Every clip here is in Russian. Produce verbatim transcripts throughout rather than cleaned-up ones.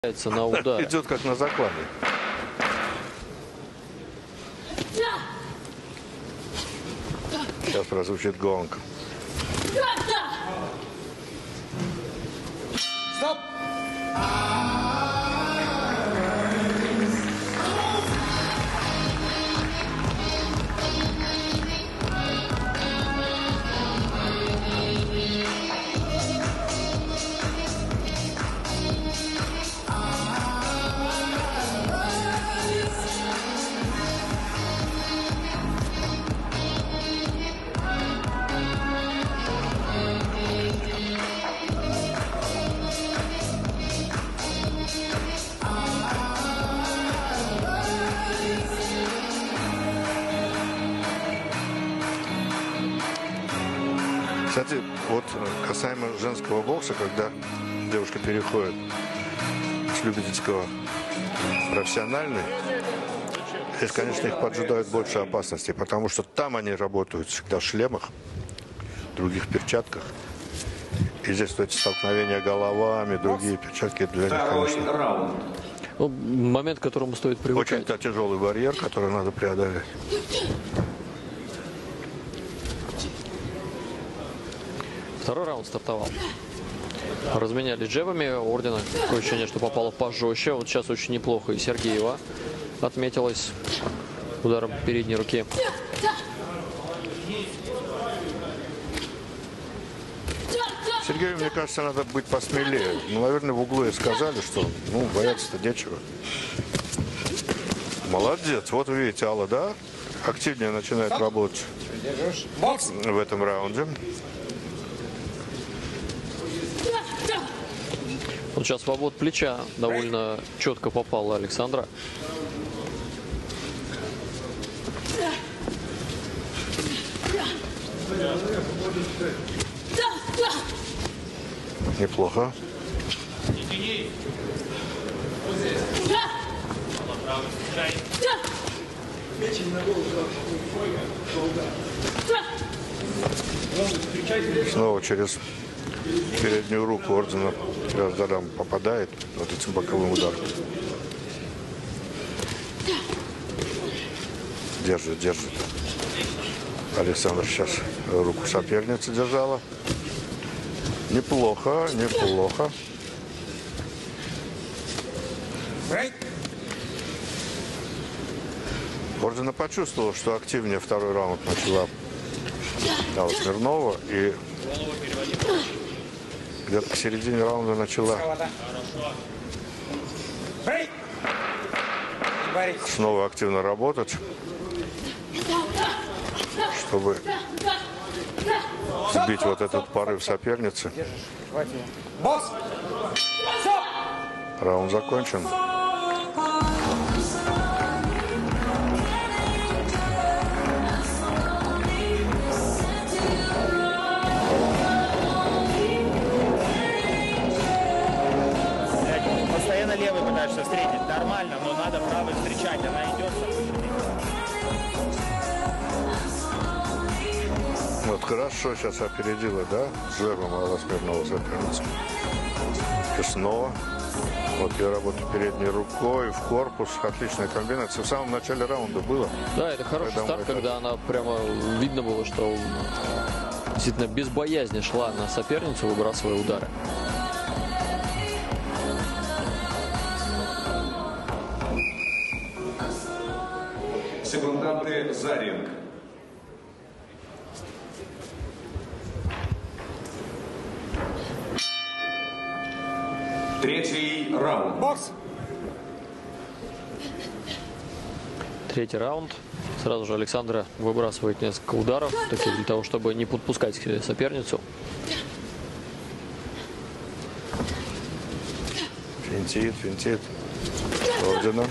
на удар. Идет как на закладе. Сейчас прозвучит гонг. Стоп! Кстати, вот касаемо женского бокса, когда девушка переходит с любительского в профессиональный, здесь, конечно, их поджидают больше опасностей, потому что там они работают всегда в шлемах, в других перчатках. И здесь эти столкновения головами, другие перчатки для них, конечно. Ну, момент, к которому стоит привыкать. Очень тяжелый барьер, который надо преодолеть. Второй раунд стартовал. Разменялись джебами. Ордена такое ощущение, что попало пожестче. Вот сейчас очень неплохо и Сергеева отметилась ударом передней руки. Сергею, мне кажется, надо быть посмелее. Ну, наверное, в углу и сказали, что ну, бояться-то нечего. Молодец. Вот вы видите, Алла, да? Активнее начинает работать в этом раунде. Вот сейчас в обвод плеча довольно четко попала Александра. Неплохо. Снова через переднюю руку Ордена Задам попадает вот этим боковым ударом. Держит, держит. Александр сейчас руку соперницы держала. Неплохо, неплохо. Ордена почувствовала, что активнее второй раунд начала Алла Смирнова. И где-то к середине раунда начала снова активно работать, чтобы сбить вот этот порыв соперницы. Раунд закончен. Постоянно левый пытаешься встретить. Нормально, но надо правый встречать. Она идет. Вот хорошо сейчас опередила, да? Жерлом Алла Смирнова соперницу. И снова. Вот я работаю передней рукой, в корпус. Отличная комбинация. В самом начале раунда было. Да, это хороший когда старт, это... когда она прямо видно было, что действительно без боязни шла на соперницу, выбрасывая удары. Секунданты за ринг. Третий раунд. Бокс! Третий раунд. Сразу же Александра выбрасывает несколько ударов, таких для того, чтобы не подпускать к себе соперницу. Финтит, финтит. Ордена.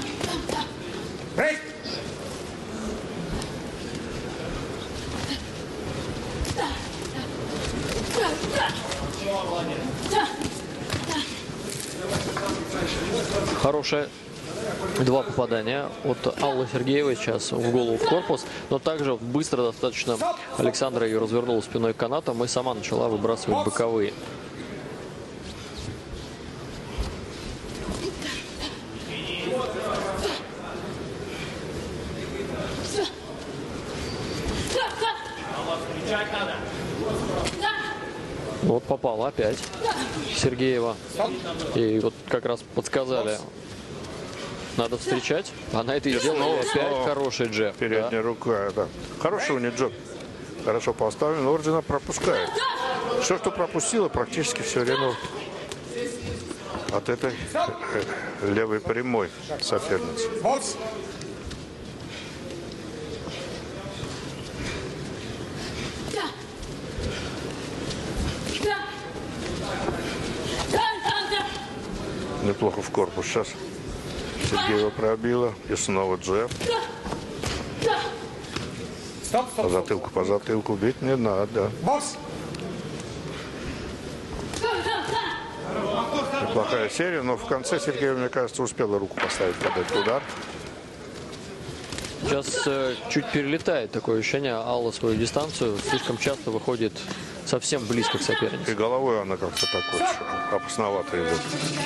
Хорошая Два попадания от Аллы Сергеевой сейчас в голову, в корпус. Но также быстро достаточно Александра ее развернула спиной к канатам и сама начала выбрасывать боковые. вот попала опять Сергеева. И вот как раз подсказали, надо встречать. Она это и сделала. Опять хороший джеб. Передняя Да. рука, да. Хороший у нее джеб. Хорошо поставлен, но Ордена пропускает. Все, что пропустила, практически все время от этой э, левой прямой соперницы. Бокс. Неплохо в корпус сейчас. Сергеева пробила. И снова джеб. Стоп, По стоп, стоп. затылку, по затылку бить не надо. Бокс. Неплохая серия, но в конце Сергеева, мне кажется, успела руку поставить под этот удар. Сейчас э, чуть перелетает такое ощущение. Алла свою дистанцию слишком часто выходит совсем близко к сопернице. И головой она как-то так вот опасновато идет.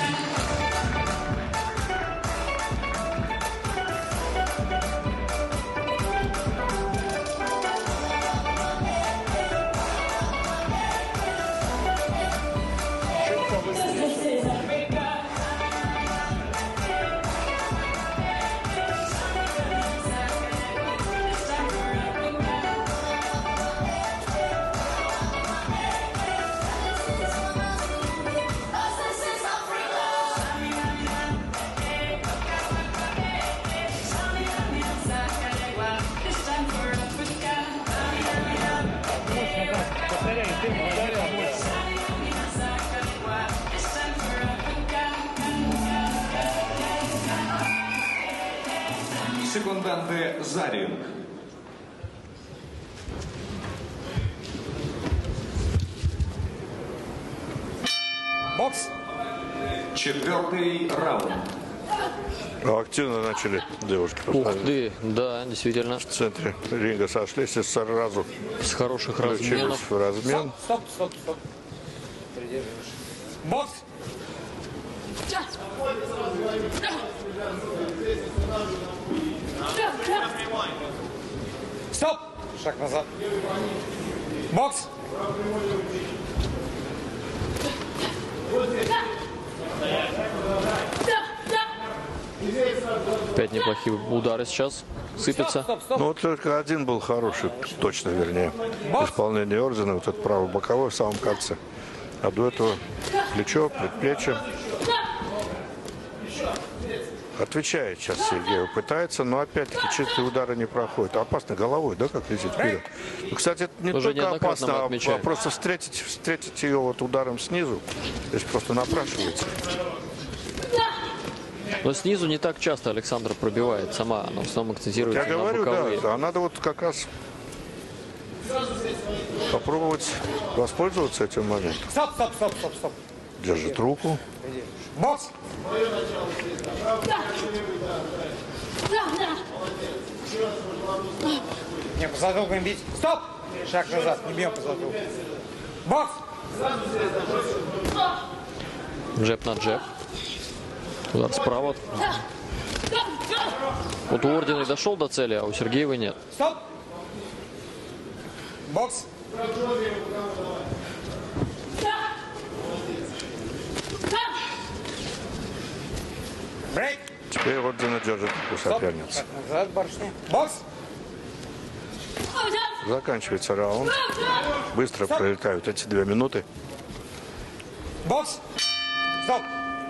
Секунданты за ринг. Бокс. Четвертый раунд. А активно начали девушки. Ух ты, да, действительно. В центре ринга сошлись и сразу С хороших включились разменов. в размен. Стоп, стоп, стоп. Придерживаешь. Бокс. Стоп. Шаг назад. Бокс. Опять неплохие удары сейчас сыпятся. Стоп, стоп. Ну вот только один был хороший, точно вернее. Исполнение Ордена, вот этот правый боковой в самом конце. А до этого плечо, предплечье. Отвечает сейчас Сергеев, пытается, но опять-таки чистые удары не проходят. Опасно головой, да, как летит вперед. Ну, кстати, это не Уже только неоднократно мы опасно, а, отмечаем. а просто встретить, встретить ее вот ударом снизу. Здесь просто напрашивается. Но снизу не так часто Александра пробивает сама. Она в основном Я акцентируется на говорю, боковые. да, а надо вот как раз попробовать воспользоваться этим моментом. Стоп, стоп, стоп, стоп, стоп. Держит руку. Бокс. Не, по затылкам бить. Стоп! Шаг назад, не бьем по затылку. Бокс! Джеб на джеб. Удар справа. Вот у Ордена и дошел до цели, а у Сергеевой нет. Стоп! Бокс! Брейк! Теперь Ордена держит руку Стоп! соперницы. Шаг назад, барышня. Бокс! Заканчивается раунд. Быстро пролетают эти две минуты. Бокс! Стоп!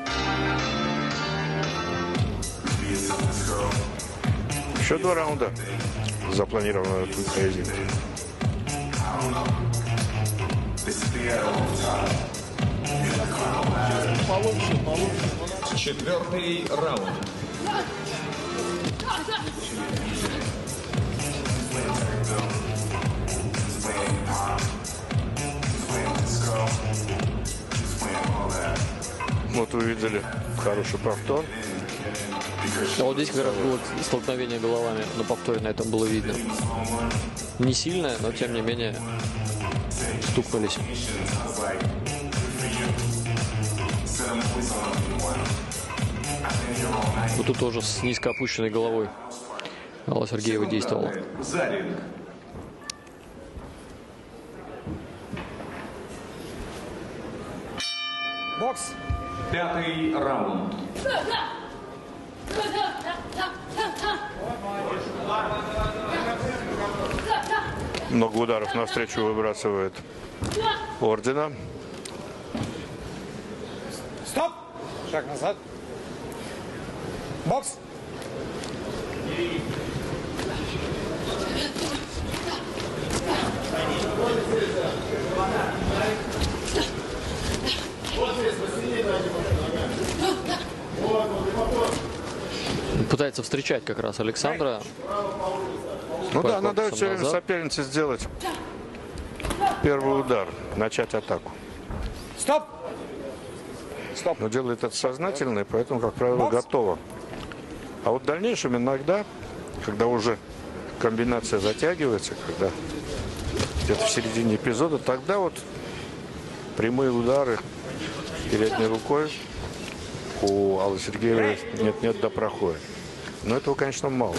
Еще два раунда запланировано в этом поединке. Четвертый раунд. Вот увидели хороший повтор. А вот здесь как раз было столкновение головами. На повторе на этом было видно. Не сильное, но тем не менее стукнулись. Вот тут тоже с низко опущенной головой Алла Сергеева действовала. За ринг. Бокс. Пятый раунд. Много ударов навстречу выбрасывает Ордена. Стоп. Шаг назад. Бокс. Пытается встречать как раз Александра. Ну да, она корпусом дает все время назад. сопернице сделать первый удар, начать атаку. Стоп. Стоп. Но делает это сознательно, и поэтому, как правило, готова. А вот в дальнейшем иногда, когда уже комбинация затягивается, когда где-то в середине эпизода, тогда вот прямые удары передней рукой у Аллы Сергеевой нет-нет да проходит. Но этого, конечно, мало.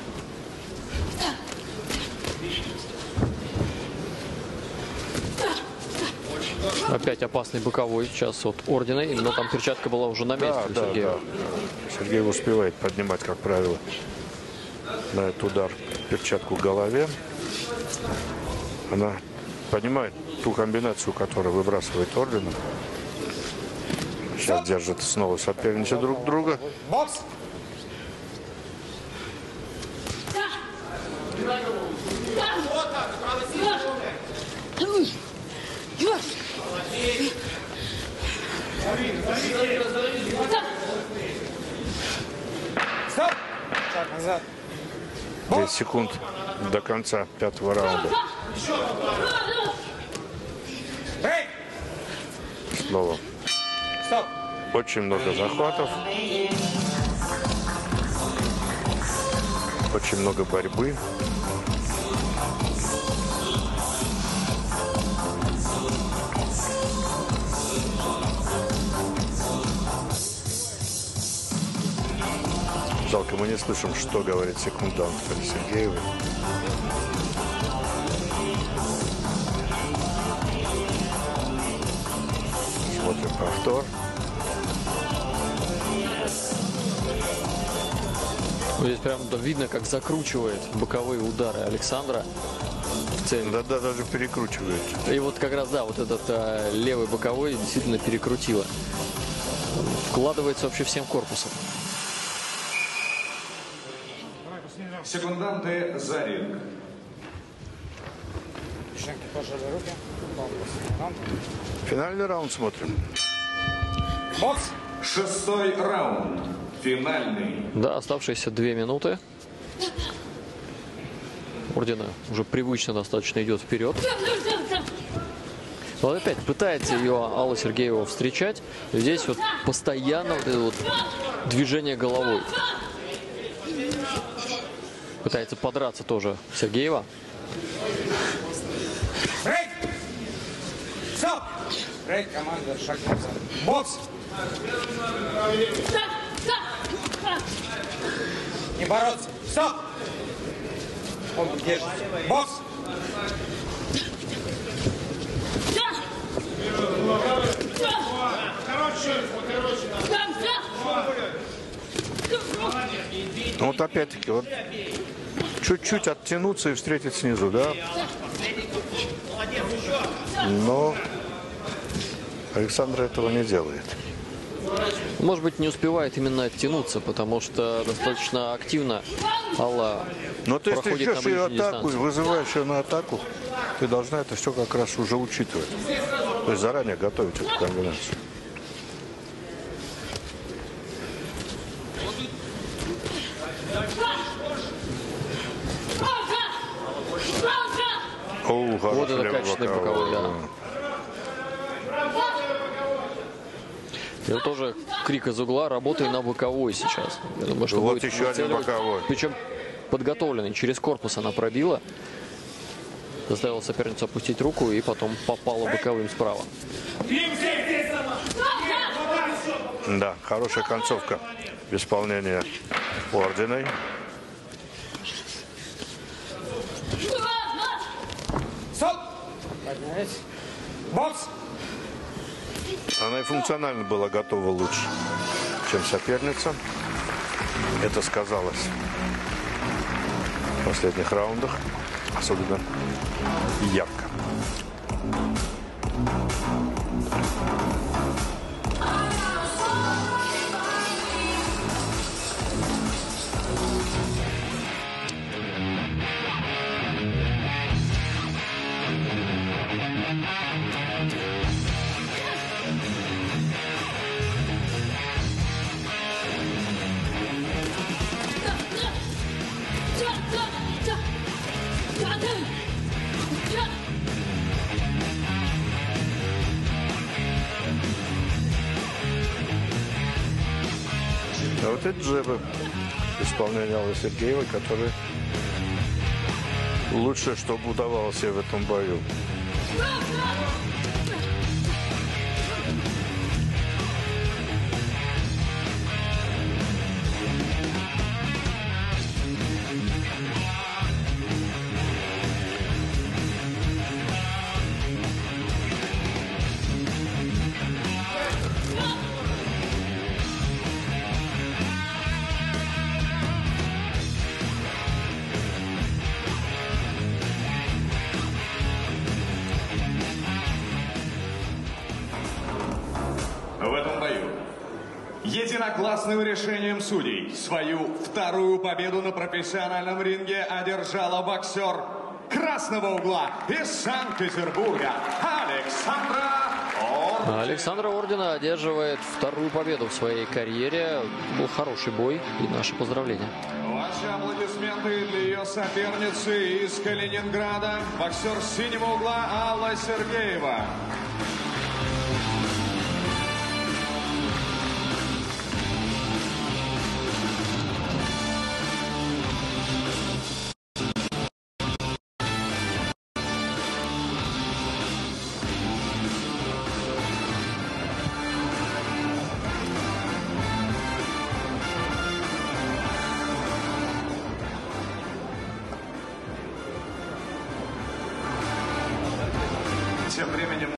Опять опасный боковой сейчас от Ордена, но там перчатка была уже на месте Да, у да, Сергеева. да. Сергеев успевает поднимать, как правило, на этот удар перчатку к голове. Она понимает ту комбинацию, которую выбрасывает Ордена. Сейчас держат снова соперничают друг друга. Бокс. Стоп. Шаг назад. десять секунд до конца пятого раунда. Брейк. Снова Стоп. очень много захватов. Очень много борьбы. Жалко, мы не слышим, что говорит секундант Аллы Сергеевой. Смотрим повтор. Здесь прям да, видно, как закручивает боковые удары Александра в цель. Да-да, даже перекручивает. И вот как раз, да, вот этот а, левый боковой действительно перекрутило. Вкладывается вообще всем корпусом. Секунданты за ринг. Девчонки, пожали руки. Раунд. Финальный раунд смотрим. Бокс. Шестой раунд. Финальный. Да, оставшиеся две минуты. Ордена уже привычно достаточно идет вперед. Вот опять пытается ее Алла Сергеева встречать. Здесь вот постоянно вот это вот движение головой. Пытается подраться тоже Сергеева. Брейк. Стоп. Брейк, команда, шаг назад. Бокс. Не бороться. Стоп. Он держится. Бокс. Ну вот опять-таки, вот чуть-чуть оттянуться и встретить снизу, да? Но Александра этого не делает. Может быть, не успевает именно оттянуться, потому что достаточно активно Алла Но ты, если проходит на ждешь ее ближней атаку и дистанции. вызываешь ее на атаку, ты должна это все как раз уже учитывать. То есть заранее готовить эту комбинацию. О, Вот хороший это левый качественный боковой, боковой, да. Это тоже крик из угла, работай на боковой сейчас. Я думаю, что Вот будет еще один нацеливать. боковой. Причем подготовленный, через корпус она пробила. Заставила соперницу опустить руку и потом попала боковым справа. Да, хорошая концовка в исполнении Орденой. Стоп. Поднялись. Бокс. Она и функционально была готова лучше, чем соперница. Это сказалось в последних раундах, особенно ярко. А вот эти джебы исполнения Аллы Сергеевой, которые лучшее, что удавалось ей в этом бою. В этом бою единогласным решением судей свою вторую победу на профессиональном ринге одержала боксер красного угла из Санкт-Петербурга Александра Ордина. Александра Ордина одерживает вторую победу в своей карьере. Был хороший бой, и наши поздравления. Ваши аплодисменты для ее соперницы из Калининграда, боксер синего угла Алла Сергеева.